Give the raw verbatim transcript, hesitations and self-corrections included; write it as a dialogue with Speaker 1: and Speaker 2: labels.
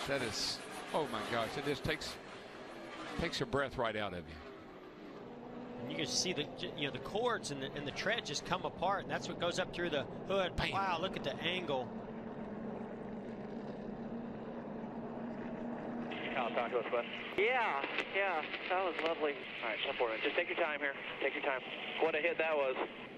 Speaker 1: That is, oh my gosh, it just takes takes your breath right out of you.
Speaker 2: And you can see the you know the cords and the, and the tread just come apart, and that's what goes up through the hood. Bam. Wow, look at the angle.
Speaker 3: I'll talk to us, bud. Yeah, yeah, that was lovely. All right, jump forward. Just take your time here. Take your time. What a hit that was.